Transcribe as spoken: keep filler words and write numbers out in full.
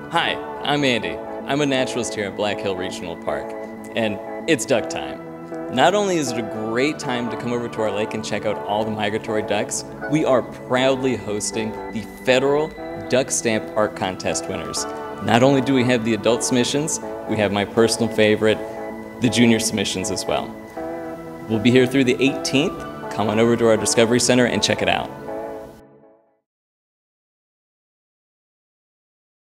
Hi, I'm Andy. I'm a naturalist here at Black Hill Regional Park, and it's duck time. Not only is it a great time to come over to our lake and check out all the migratory ducks, we are proudly hosting the Federal Duck Stamp Art Contest winners. Not only do we have the adult submissions, we have my personal favorite, the junior submissions as well. We'll be here through the eighteenth. Come on over to our Discovery Center and check it out.